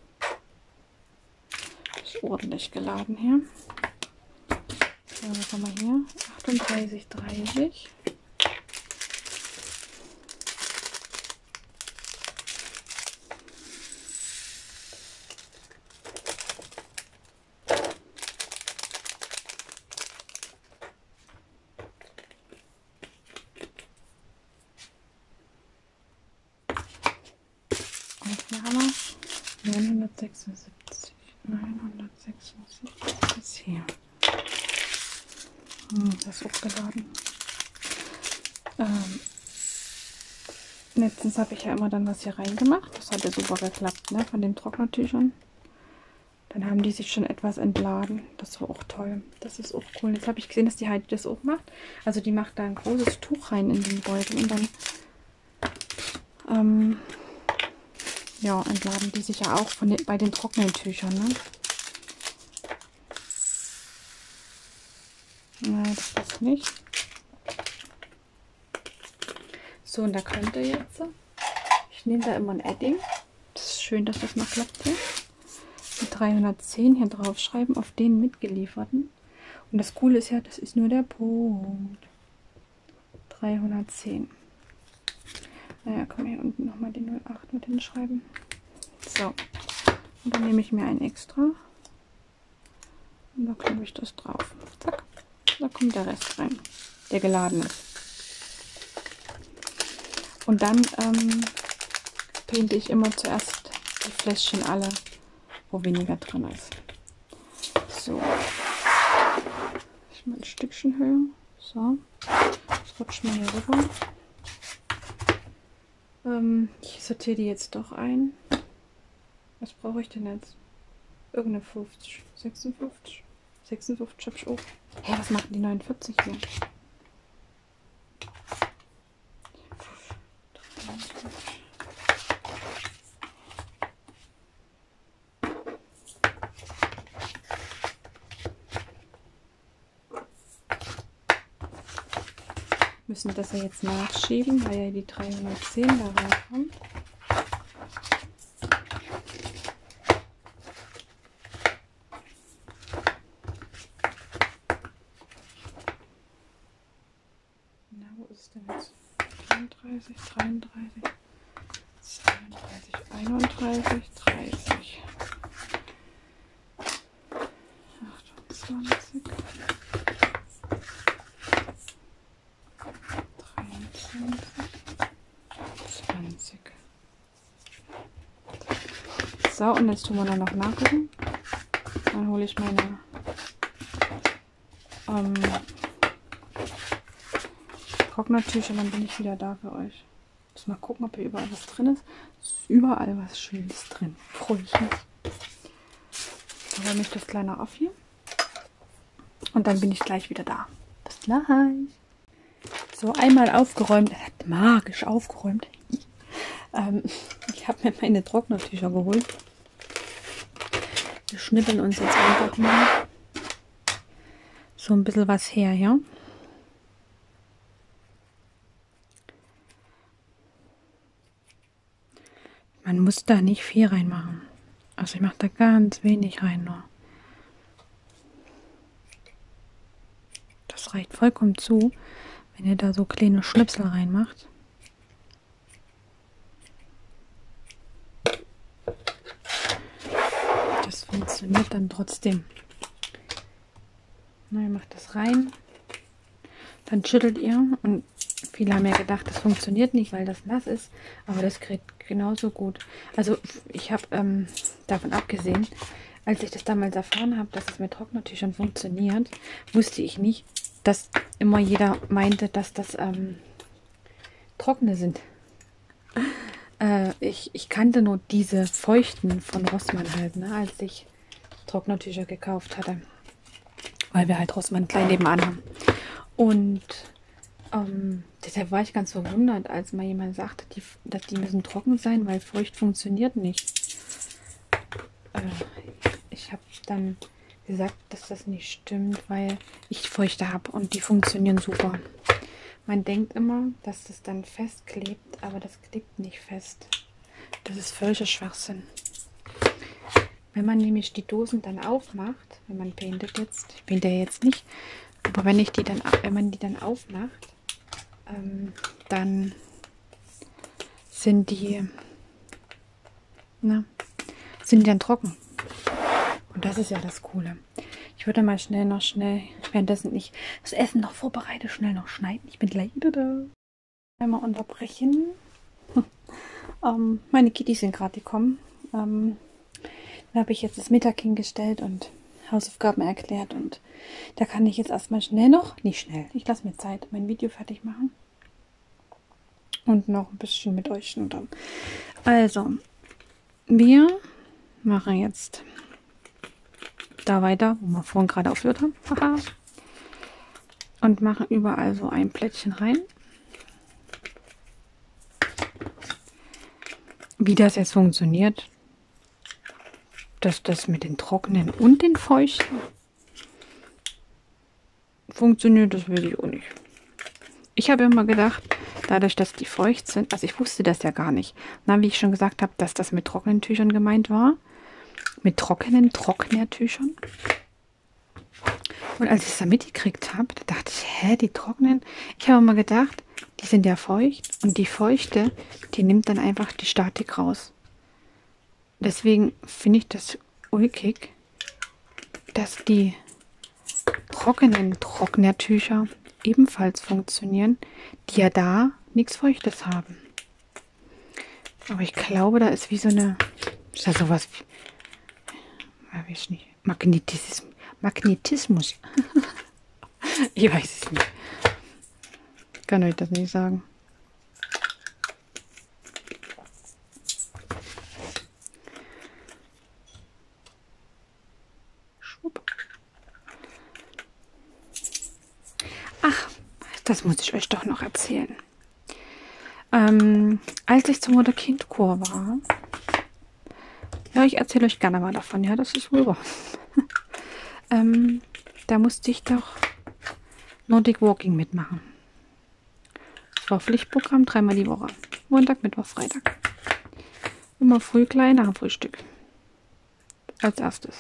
ist ordentlich geladen hier. So, was haben wir hier? achtunddreißig, dreißig. neunhundertsechsundsiebzig, neunhundertsechsundsiebzig ist hier. Hm, das ist hochgeladen. Ähm, letztens habe ich ja immer dann was hier reingemacht. Das hat ja super geklappt, ne, von den Trocknertüchern. Dann haben die sich schon etwas entladen. Das war auch toll. Das ist auch cool. Jetzt habe ich gesehen, dass die Heidi das auch macht. Also die macht da ein großes Tuch rein in den Beutel und dann ähm, ja, entladen die sich ja auch von den, bei den trockenen Tüchern, ne? Nein, das passt nicht. So, und da könnt ihr jetzt, ich nehme da immer ein Edding. Das ist schön, dass das noch klappt hier. Mit dreihundertzehn hier draufschreiben auf den mitgelieferten. Und das Coole ist ja, das ist nur der Punkt. dreihundertzehn. Naja, können wir hier unten nochmal die null acht mit hinschreiben. So. Und dann nehme ich mir ein extra. Und da klebe ich das drauf. Zack. Da kommt der Rest rein, der geladen ist. Und dann ähm, painte ich immer zuerst die Fläschchen alle, wo weniger drin ist. So. Ich mal ein Stückchen höher. So. Das rutscht mal hier rüber. Ähm, ich sortiere die jetzt doch ein. Was brauche ich denn jetzt? Irgendeine fünfzig, sechsundfünfzig. sechsundfünfzig habe ich auch. Hä, was machen die neunundvierzig hier? Müssen das ja jetzt nachschieben, weil ja die dreihundertzehn da reinkommt. Na, wo ist es denn jetzt? dreiunddreißig, dreiunddreißig, zweiunddreißig, einunddreißig, dreißig, achtundzwanzig, zwanzig. So, und jetzt tun wir dann noch nachgucken. Dann hole ich meine ähm, Trocknertücher und dann bin ich wieder da für euch. Muss mal gucken, ob hier überall was drin ist. Es ist überall was Schönes drin. Freue ich mich. Dann räume ich das kleine auf hier. Und dann bin ich gleich wieder da. Bis gleich. So, einmal aufgeräumt. Er hat magisch aufgeräumt. ähm, ich habe mir meine Trocknertücher geholt. Wir schnippeln uns jetzt einfach mal so ein bisschen was her, ja. Man muss da nicht viel reinmachen. Also ich mache da ganz wenig rein nur. Das reicht vollkommen zu, wenn ihr da so kleine Schnipsel reinmacht. Das funktioniert dann trotzdem. Na, ihr macht das rein. Dann schüttelt ihr und viele haben ja gedacht, das funktioniert nicht, weil das nass ist, aber das geht genauso gut. Also ich habe ähm, davon abgesehen, als ich das damals erfahren habe, dass es mit Trocknertüchern funktioniert, wusste ich nicht, dass immer jeder meinte, dass das ähm, trockene sind. Äh, ich, ich kannte nur diese feuchten von Rossmann halt, ne, als ich Trocknertücher gekauft hatte, weil wir halt Rossmann klein nebenan haben. Und Ähm, deshalb war ich ganz verwundert, als mal jemand sagte, die, dass die müssen trocken sein, weil feucht funktioniert nicht. Äh, ich habe dann gesagt, dass das nicht stimmt, weil ich Feuchte habe und die funktionieren super. Man denkt immer, dass das dann festklebt, aber das klebt nicht fest. Das ist völliger Schwachsinn. Wenn man nämlich die Dosen dann aufmacht, wenn man paintet jetzt, ich painte ja jetzt nicht, aber wenn ich die dann, wenn man die dann aufmacht, ähm, dann sind die, na, sind die dann trocken. Und das ist ja das Coole. Ich würde mal schnell noch schnell, währenddessen ich das Essen noch vorbereite, schnell noch schneiden. Ich bin gleich wieder da. Einmal unterbrechen. ähm, meine Kitties sind gerade gekommen. Ähm, da habe ich jetzt das Mittag hingestellt und Hausaufgaben erklärt. Und da kann ich jetzt erstmal schnell noch, nicht schnell, ich lasse mir Zeit, mein Video fertig machen. Und noch ein bisschen mit euch schnuddern. Also, wir machen jetzt da weiter, wo wir vorhin gerade aufgehört haben. Haha. Und machen überall so ein Plättchen rein. Wie das jetzt funktioniert, dass das mit den trockenen und den feuchten funktioniert, das will ich auch nicht. Ich habe immer gedacht, dadurch, dass die feucht sind, also ich wusste das ja gar nicht. Na, wie ich schon gesagt habe, dass das mit trockenen Tüchern gemeint war. Mit trockenen Trocknertüchern. Und als ich es da mitgekriegt habe, da dachte ich, hä, die trocknen? Ich habe immer gedacht, die sind ja feucht und die Feuchte, die nimmt dann einfach die Statik raus. Deswegen finde ich das ulkig, dass die trockenen Trocknertücher ebenfalls funktionieren, die ja da nichts Feuchtes haben. Aber ich glaube, da ist wie so eine, ist da sowas wie, ja, weiß nicht, Magnetismus. Magnetismus. Ich weiß es nicht. Ich kann euch das nicht sagen. Schwupp. Ach, das muss ich euch doch noch erzählen. Ähm, als ich zum Mutter-Kind-Chor war, ja, ich erzähle euch gerne mal davon, ja, das ist wohl wahr. ähm, da musste ich doch Nordic Walking mitmachen. Das war Pflichtprogramm, dreimal die Woche. Montag, Mittwoch, Freitag. Immer früh klein nach dem Frühstück. Als erstes.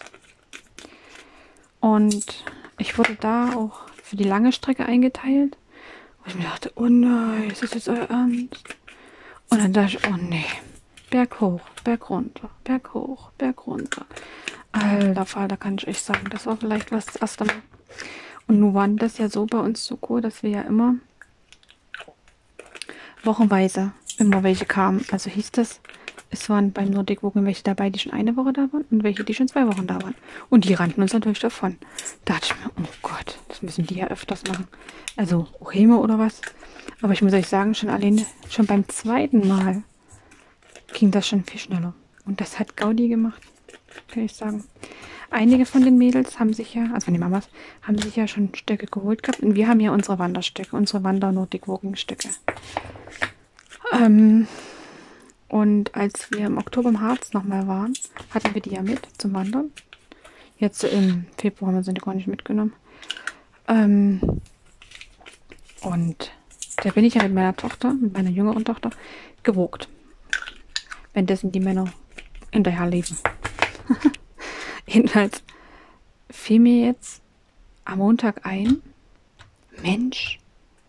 Und ich wurde da auch für die lange Strecke eingeteilt. Wo ich mir dachte, oh nein, ist das jetzt euer Ernst? Und dann dachte ich, oh nee. Berg hoch, Berg runter, Berg hoch, Berg runter. Alter Fall, da kann ich euch sagen, das war vielleicht was das erste Mal. Und nun war das ja so bei uns so cool, dass wir ja immer wochenweise immer welche kamen. Also hieß das, es waren beim Nordic Walking welche dabei, die schon eine Woche da waren und welche, die schon zwei Wochen da waren. Und die rannten uns natürlich davon. Da dachte ich mir, oh Gott, das müssen die ja öfters machen. Also Oheme oder was. Aber ich muss euch sagen, schon alleine, schon beim zweiten Mal ging das schon viel schneller. Und das hat Gaudi gemacht, kann ich sagen. Einige von den Mädels haben sich ja, also von den Mamas, haben sich ja schon Stöcke geholt gehabt. Und wir haben ja unsere Wanderstöcke, unsere Wander-Nordic-Walking-Stöcke. Ähm, und als wir im Oktober im Harz nochmal waren, hatten wir die ja mit zum Wandern. Jetzt im Februar haben wir sie gar nicht mitgenommen. Ähm, und da bin ich ja mit meiner Tochter, mit meiner jüngeren Tochter, gewogt. Währenddessen die Männer hinterher liefen. Jedenfalls fiel mir jetzt am Montag ein, Mensch,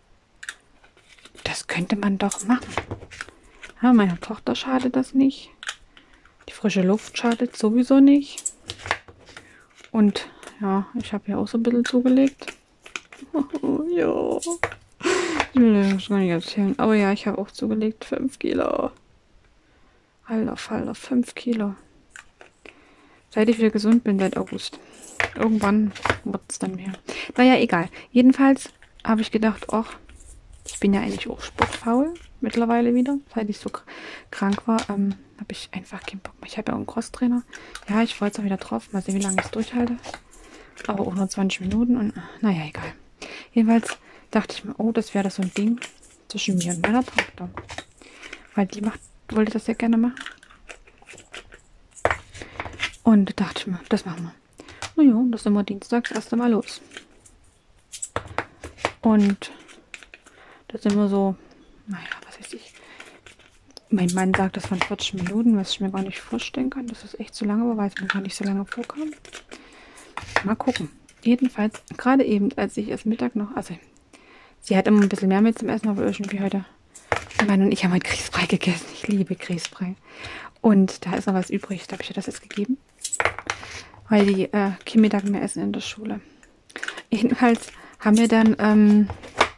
das könnte man doch machen. Ja, meiner Tochter schadet das nicht. Die frische Luft schadet sowieso nicht. Und ja, ich habe ja auch so ein bisschen zugelegt. Ja. Ich will das gar nicht erzählen. Aber ja, ich habe auch zugelegt. fünf Kilo. Alter Falter, fünf Kilo. Seit ich wieder gesund bin, seit August. Irgendwann wird es dann mehr. Naja, egal. Jedenfalls habe ich gedacht, ach, ich bin ja eigentlich auch sportfaul mittlerweile wieder. Seit ich so krank war, ähm, habe ich einfach keinen Bock mehr. Ich habe ja auch einen Crosstrainer. Ja, ich wollte es auch wieder drauf. Mal sehen, wie lange ich es durchhalte. Aber auch nur zwanzig Minuten und naja, egal. Jedenfalls dachte ich mir, oh, das wäre das so ein Ding zwischen mir und meiner Tochter. Weil die macht, wollte das ja gerne machen. Und da dachte ich mir, das machen wir. Naja, das ist immer dienstags erst einmal los. Und das ist immer so, naja, was weiß ich. Mein Mann sagt, das waren vierzig Minuten, was ich mir gar nicht vorstellen kann. Das ist echt zu lange, aber weil es mir gar nicht so lange vorkam. Mal gucken. Jedenfalls, gerade eben, als ich erst Mittag noch, also sie hat immer ein bisschen mehr mit zum Essen, aber irgendwie heute, mein Mann und ich haben heute Grießbrei gegessen. Ich liebe Grießbrei. Und da ist noch was übrig, da habe ich ihr das jetzt gegeben. Weil die äh, kein Mittag mehr essen in der Schule. Jedenfalls haben wir dann, ähm,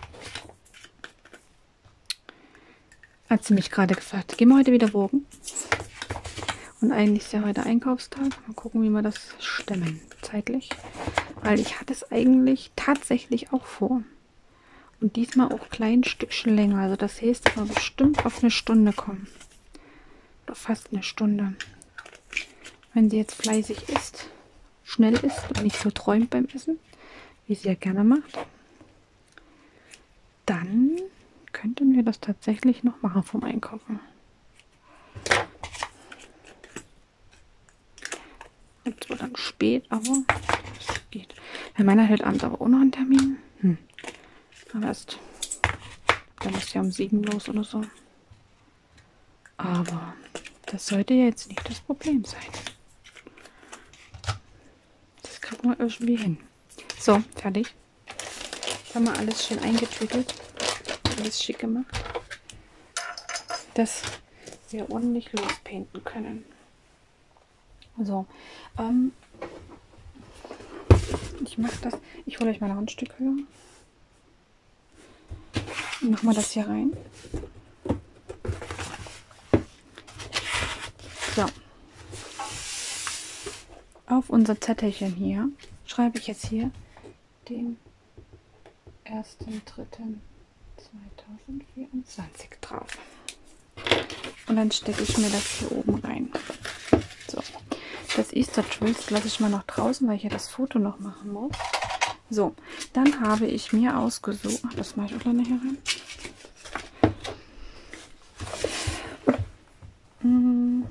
hat sie mich gerade gefragt, gehen wir heute wieder wogen? Und eigentlich ist ja heute Einkaufstag. Mal gucken, wie wir das stemmen, zeitlich. Weil ich hatte es eigentlich tatsächlich auch vor. Und diesmal auch ein kleines Stückchen länger. Also das heißt, dass wir bestimmt auf eine Stunde kommen. Oder fast eine Stunde. Wenn sie jetzt fleißig isst, schnell isst und nicht so träumt beim Essen, wie sie ja gerne macht, dann könnten wir das tatsächlich noch machen vom Einkaufen. Jetzt wird dann spät, aber es geht. Mein Mann hat heute Abend aber auch noch einen Termin. Hm. Aber erst, dann ist ja um sieben los oder so. Aber das sollte jetzt nicht das Problem sein. Das kriegen wir irgendwie hin. So, fertig. Jetzt haben wir alles schön eingetütet. Alles schick gemacht. Dass wir ordentlich lospainten können. So, ähm, ich mache das. Ich hole euch mal noch ein Stück höher. Machen wir das hier rein. So. Auf unser Zettelchen hier schreibe ich jetzt hier den ersten dritten zweitausendvierundzwanzig drauf. Und dann stecke ich mir das hier oben rein. So. Das Easter Twist lasse ich mal noch draußen, weil ich ja das Foto noch machen muss. So, dann habe ich mir ausgesucht. Ach, das mache ich auch gleich hier rein. Hm.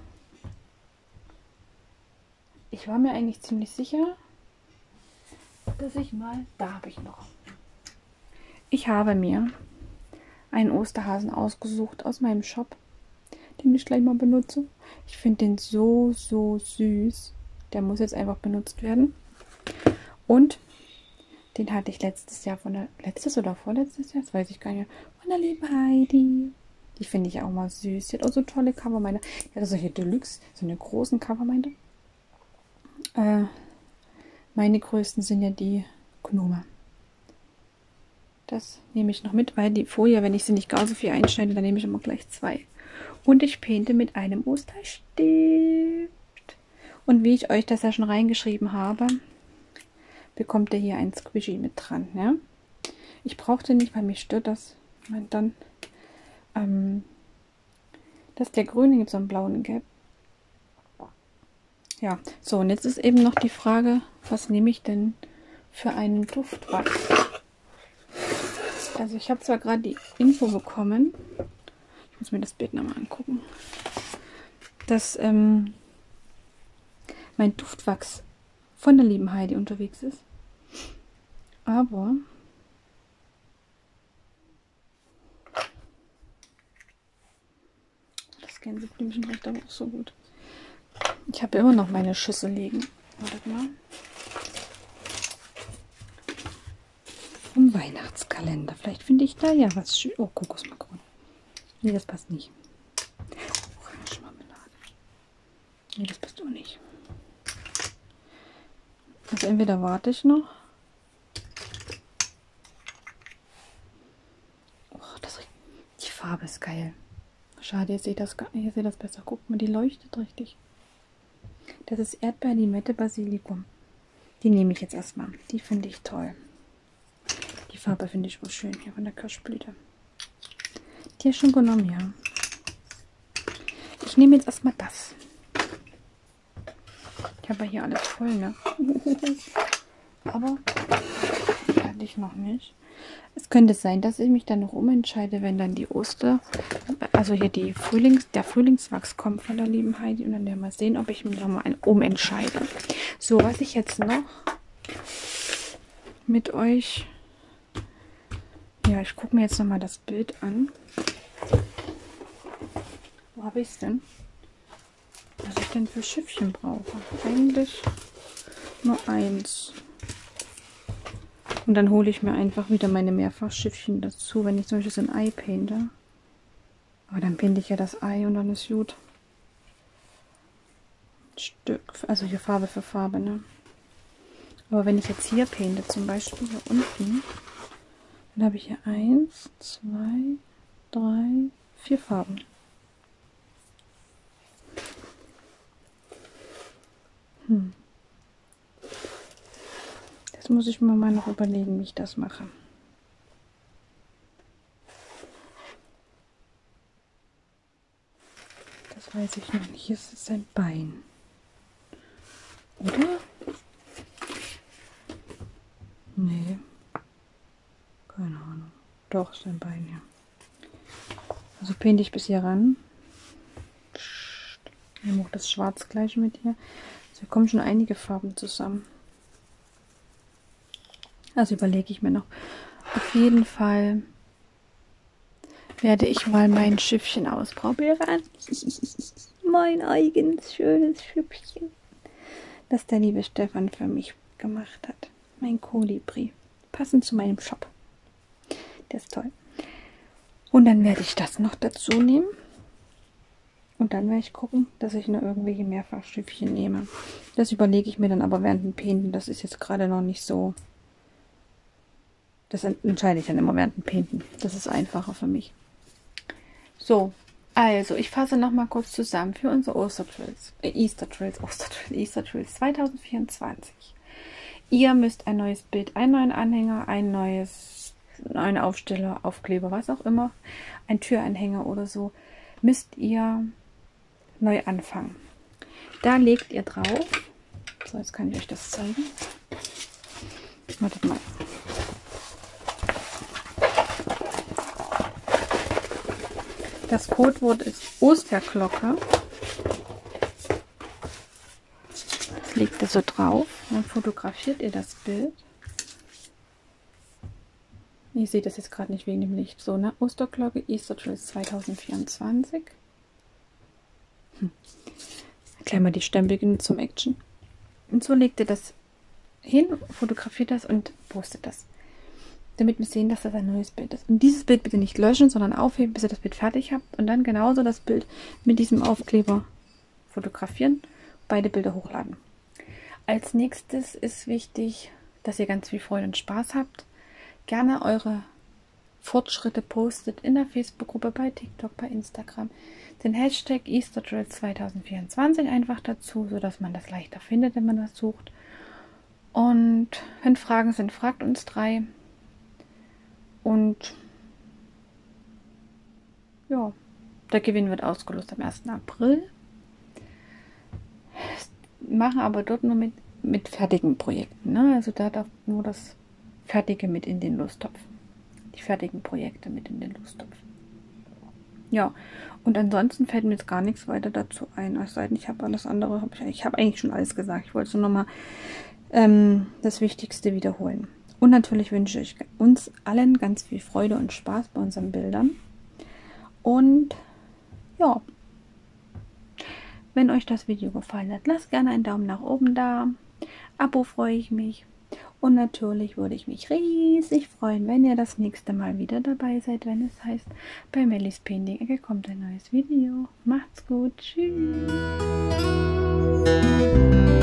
Ich war mir eigentlich ziemlich sicher, dass ich mal... Da habe ich noch. Ich habe mir einen Osterhasen ausgesucht aus meinem Shop, den ich gleich mal benutze. Ich finde den so, so süß. Der muss jetzt einfach benutzt werden. Und den hatte ich letztes Jahr von der... Letztes oder vorletztes Jahr? Das weiß ich gar nicht mehr. Von der lieben Heidi. Die finde ich auch mal süß. Die hat auch so tolle Covermeinde. Die hat solche Deluxe, so eine großen Covermeinde. Äh, meine größten sind ja die Gnome. Das nehme ich noch mit, weil die Folie, wenn ich sie nicht gar so viel einschneide, dann nehme ich immer gleich zwei. Und ich painte mit einem Osterstift. Und wie ich euch das ja schon reingeschrieben habe, bekommt ihr hier ein Squishy mit dran. Ja? Ich brauchte nicht, weil mich stört das, wenn dann, ähm, dass der grüne gibt so einen blauen Gelb. Ja, so, und jetzt ist eben noch die Frage, was nehme ich denn für einen Duftwachs? Also ich habe zwar gerade die Info bekommen, ich muss mir das Bild nochmal angucken, dass ähm, mein Duftwachs von der lieben Heidi unterwegs ist. Aber das Gänseblümchen riecht aber auch so gut. Ich habe immer noch meine Schüssel liegen. Wartet mal. Vom Weihnachtskalender. Vielleicht finde ich da ja was schön. Oh, Kokosmakronen. Nee, das passt nicht. Orangenmarmelade. Nee, das passt auch nicht. Also entweder warte ich noch. Oh, das riecht. Die Farbe ist geil. Schade, ihr seht das gar nicht. Ihr seht das besser. Guckt mal, die leuchtet richtig. Das ist Erdbeer, Limette, Basilikum. Die nehme ich jetzt erstmal. Die finde ich toll. Die Farbe finde ich auch schön hier von der Kirschblüte. Die habe ich schon genommen, ja. Ich nehme jetzt erstmal das. Ich habe ja hier alles voll, ne? Aber fertig noch nicht. Es könnte sein, dass ich mich dann noch umentscheide, wenn dann die Oster, also hier die Frühlings, der Frühlingswachs kommt von der lieben Heidi. Und dann werden wir sehen, ob ich mich nochmal umentscheide. So, was ich jetzt noch mit euch... Ja, ich gucke mir jetzt nochmal das Bild an. Wo habe ich es denn? Was ich denn für Schiffchen brauche? Eigentlich nur eins. Und dann hole ich mir einfach wieder meine Mehrfachschiffchen dazu, wenn ich zum Beispiel so ein Ei painte. Aber dann painte ich ja das Ei und dann ist gut. Stück, also hier Farbe für Farbe, ne? Aber wenn ich jetzt hier painte, zum Beispiel hier unten, dann habe ich hier eins, zwei, drei, vier Farben. Hm. Jetzt muss ich mir mal noch überlegen, wie ich das mache. Das weiß ich noch nicht. Hier ist sein Bein. Oder? Nee. Keine Ahnung. Doch, ist ein Bein, ja. Also painte ich bis hier ran. Ich nehme auch das Schwarz gleich mit hier. Also hier kommen schon einige Farben zusammen. Also überlege ich mir noch. Auf jeden Fall werde ich mal mein Schiffchen ausprobieren. Mein eigenes schönes Schiffchen, das der liebe Stefan für mich gemacht hat. Mein Kolibri. Passend zu meinem Shop. Der ist toll. Und dann werde ich das noch dazu nehmen. Und dann werde ich gucken, dass ich noch irgendwelche Mehrfachschiffchen nehme. Das überlege ich mir dann aber während dem Painten. Das ist jetzt gerade noch nicht so. Das entscheide ich dann immer während dem Painten. Das ist einfacher für mich. So, also ich fasse noch mal kurz zusammen für unsere Ostertrills, äh, Easter Trills, Ostertrills, Easter Trills zwanzig vierundzwanzig. Ihr müsst ein neues Bild, einen neuen Anhänger, ein neues, einen Aufsteller, Aufkleber, was auch immer, ein Türanhänger oder so, müsst ihr neu anfangen. Da legt ihr drauf. So, jetzt kann ich euch das zeigen. Wartet mal. Das Codewort ist Osterglocke. Das legt ihr so drauf. Dann fotografiert ihr das Bild. Ihr seht das jetzt gerade nicht wegen dem Licht. So, ne? Osterglocke, Easter Trills zwanzig vierundzwanzig. Hm. Erklären wir die Stempel zum Action. Und so legt ihr das hin, fotografiert das und postet das. Damit wir sehen, dass das ein neues Bild ist. Und dieses Bild bitte nicht löschen, sondern aufheben, bis ihr das Bild fertig habt. Und dann genauso das Bild mit diesem Aufkleber fotografieren. Beide Bilder hochladen. Als nächstes ist wichtig, dass ihr ganz viel Freude und Spaß habt. Gerne eure Fortschritte postet in der Facebook-Gruppe, bei TikTok, bei Instagram. Den Hashtag Easter Trills zwanzig vierundzwanzig einfach dazu, sodass man das leichter findet, wenn man das sucht. Und wenn Fragen sind, fragt uns drei. Und ja, der Gewinn wird ausgelost am ersten April. Machen aber dort nur mit, mit fertigen Projekten. Ne? Also da darf nur das Fertige mit in den Lostopf. Die fertigen Projekte mit in den Lostopf. Ja, und ansonsten fällt mir jetzt gar nichts weiter dazu ein. Es sei denn, ich habe alles andere, hab ich, ich habe eigentlich schon alles gesagt. Ich wollte nur nochmal ähm, das Wichtigste wiederholen. Und natürlich wünsche ich uns allen ganz viel Freude und Spaß bei unseren Bildern. Und ja, wenn euch das Video gefallen hat, lasst gerne einen Daumen nach oben da. Abo freue ich mich. Und natürlich würde ich mich riesig freuen, wenn ihr das nächste Mal wieder dabei seid, wenn es heißt, bei Mellies Painting-Ecke kommt ein neues Video. Macht's gut. Tschüss.